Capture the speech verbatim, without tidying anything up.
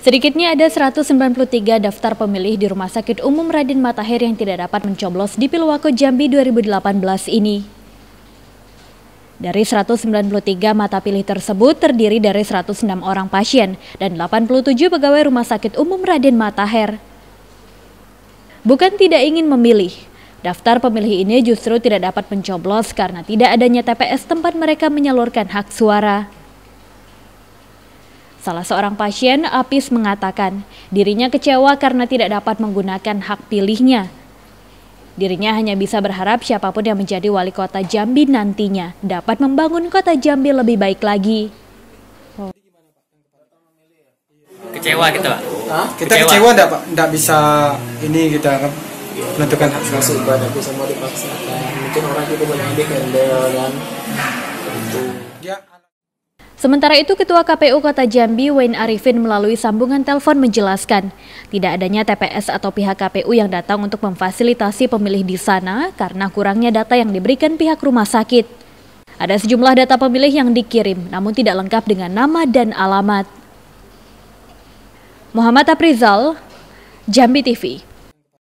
Sedikitnya ada seratus sembilan puluh tiga daftar pemilih di Rumah Sakit Umum Raden Matahir yang tidak dapat mencoblos di Pilwako Jambi dua ribu delapan belas ini. Dari seratus sembilan puluh tiga mata pilih tersebut terdiri dari seratus enam orang pasien dan delapan puluh tujuh pegawai Rumah Sakit Umum Raden Matahir. Bukan tidak ingin memilih, daftar pemilih ini justru tidak dapat mencoblos karena tidak adanya T P S tempat mereka menyalurkan hak suara. Salah seorang pasien, Apis, mengatakan dirinya kecewa karena tidak dapat menggunakan hak pilihnya. Dirinya hanya bisa berharap siapapun yang menjadi wali kota Jambi nantinya dapat membangun kota Jambi lebih baik lagi. Oh. Kecewa gitu, Pak? Hah? Kita kecewa enggak, Pak? Enggak bisa ini kita kan menentukan hak suara. Masuk ibadahku sama dipaksakan. Mungkin orang juga banyak dikendel kan. Itu. Dia Sementara itu, Ketua K P U Kota Jambi, Wayne Arifin, melalui sambungan telepon menjelaskan tidak adanya T P S atau pihak K P U yang datang untuk memfasilitasi pemilih di sana karena kurangnya data yang diberikan pihak rumah sakit. Ada sejumlah data pemilih yang dikirim, namun tidak lengkap dengan nama dan alamat. Muhammad Aprizal, Jambi T V.